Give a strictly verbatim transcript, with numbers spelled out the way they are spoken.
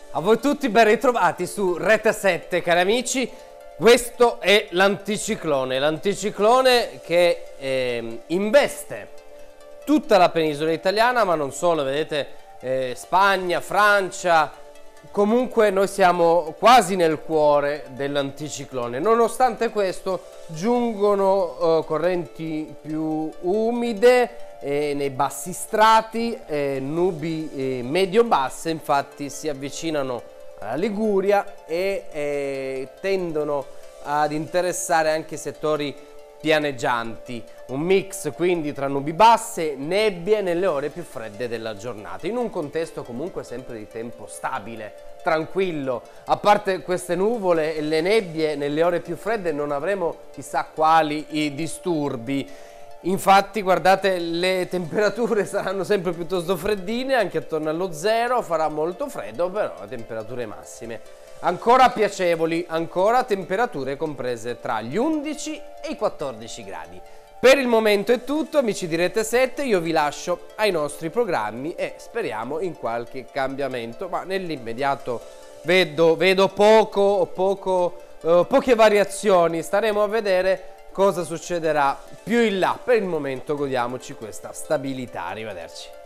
A voi tutti ben ritrovati su Rete sette, cari amici. Questo è l'anticiclone, l'anticiclone che eh, investe tutta la penisola italiana, ma non solo, vedete eh, Spagna, Francia, comunque noi siamo quasi nel cuore dell'anticiclone. Nonostante questo giungono eh, correnti più umide eh, nei bassi strati, eh, nubi eh, medio-basse, infatti si avvicinano alla Liguria e eh, tendono ad interessare anche i settori pianeggianti, un mix quindi tra nubi basse, nebbie nelle ore più fredde della giornata, in un contesto comunque sempre di tempo stabile, tranquillo. A parte queste nuvole e le nebbie nelle ore più fredde non avremo chissà quali i disturbi. Infatti guardate, le temperature saranno sempre piuttosto freddine, anche attorno allo zero, farà molto freddo, però temperature massime ancora piacevoli, ancora temperature comprese tra gli undici e i quattordici gradi. Per il momento è tutto, amici di Rete sette, io vi lascio ai nostri programmi e speriamo in qualche cambiamento, ma nell'immediato vedo, vedo poco, poco, eh, poche variazioni, staremo a vedere cosa succederà più in là. Per il momento godiamoci questa stabilità, arrivederci.